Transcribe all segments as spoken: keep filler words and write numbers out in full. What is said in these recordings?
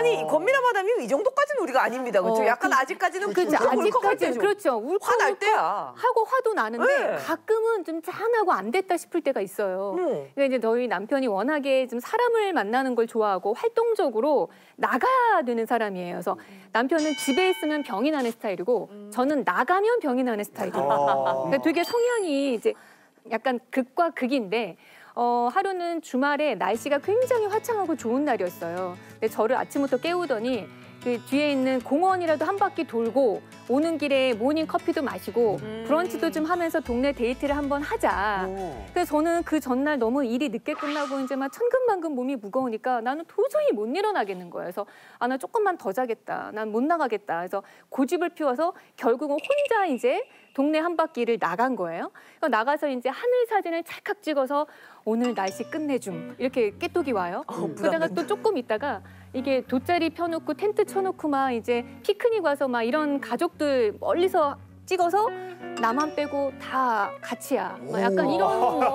아니 권미라 마담이 이 정도까지는 우리가 아닙니다. 그렇죠? 어, 약간 그, 아직까지는 그렇죠. 아직까지 그렇죠. 화날 때야. 하고 화도 나는데 네. 가끔은 좀 짠하고 안 됐다 싶을 때가 있어요. 음. 그러니까 이제 저희 남편이 워낙에 좀 사람을 만나는 걸 좋아하고 활동적으로 나가야 되는 사람이에요. 그래서 남편은 집에 있으면 병이 나는 스타일이고 음. 저는 나가면 병이 나는 스타일이에요. 아. 그러니까 되게 성향이 이제 약간 극과 극인데 어, 하루는 주말에 날씨가 굉장히 화창하고 좋은 날이었어요. 근데 저를 아침부터 깨우더니 그 뒤에 있는 공원이라도 한 바퀴 돌고 오는 길에 모닝 커피도 마시고 음. 브런치도 좀 하면서 동네 데이트를 한번 하자. 오. 그래서 저는 그 전날 너무 일이 늦게 끝나고 이제 막 천근만근 몸이 무거우니까 나는 도저히 못 일어나겠는 거예요. 그래서 아, 나 조금만 더 자겠다. 난 못 나가겠다. 그래서 고집을 피워서 결국은 혼자 이제 동네 한 바퀴를 나간 거예요. 그래서 나가서 이제 하늘 사진을 찰칵 찍어서 오늘 날씨 끝내줌 이렇게 깨똑이 와요. 어, 그러다가 또 조금 있다가 이게 돗자리 펴놓고 텐트 쳐놓고 막 이제 피크닉 와서 막 이런 가족들 멀리서 찍어서 나만 빼고 다 같이야. 막 약간 이런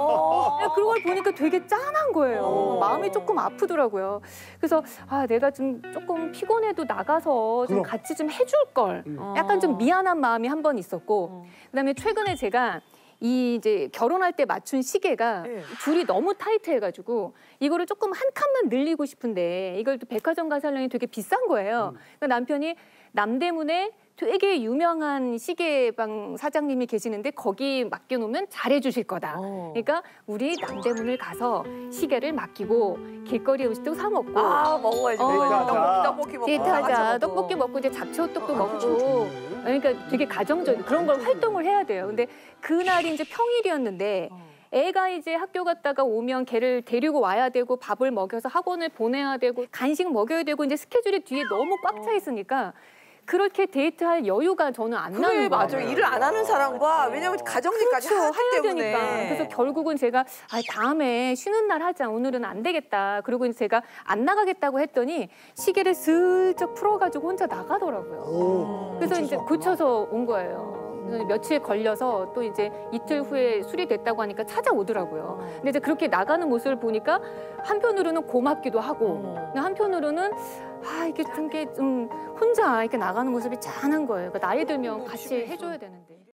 그런 걸 보니까 되게 짠한 거예요. 마음이 조금 아프더라고요. 그래서 아 내가 좀 조금 피곤해도 나가서 좀 그럼. 같이 좀 해줄 걸. 약간 좀 미안한 마음이 한 번 있었고 그다음에 최근에 제가 이 이제 결혼할 때 맞춘 시계가 네. 줄이 너무 타이트해가지고 이거를 조금 한 칸만 늘리고 싶은데 이걸 또 백화점 가서 하려니 되게 비싼 거예요. 그러니까 남편이 남대문에 되게 유명한 시계방 사장님이 계시는데 거기 맡겨놓으면 잘해주실 거다. 어. 그러니까 우리 남대문을 가서 시계를 맡기고 길거리 음식도 사 먹고 아 먹어야지. 어. 먹어야지. 떡볶이, 떡볶이 먹고 데이트하자. 다 같이 떡볶이 먹고. 먹고 이제 잡채호떡도 아, 먹고. 그러니까 되게 가정적인 그런 걸 활동을 해야 돼요. 근데 그날이 이제 평일이었는데 애가 이제 학교 갔다가 오면 걔를 데리고 와야 되고 밥을 먹여서 학원을 보내야 되고 간식 먹여야 되고 이제 스케줄이 뒤에 너무 꽉 차 있으니까 그렇게 데이트할 여유가 저는 안 그래 나는 거예요. 맞아. 일을 안 하는 사람과 왜냐면 가정일까지 그렇죠. 하기 해야 때문에. 되니까. 그래서 결국은 제가 아, 다음에 쉬는 날 하자. 오늘은 안 되겠다. 그리고 이제 제가 안 나가겠다고 했더니 시계를 슬쩍 풀어가지고 혼자 나가더라고요. 오. 그래서 이제 고쳐서 온 거예요. 그래서 며칠 걸려서 또 이제 이틀 후에 수리됐다고 하니까 찾아오더라고요. 근데 이제 그렇게 나가는 모습을 보니까 한편으로는 고맙기도 하고 근데 한편으로는 아 이게 좀, 게 좀 혼자 이렇게 나가는 모습이 짠한 거예요. 그러니까 나이 들면 같이 해줘야 되는데.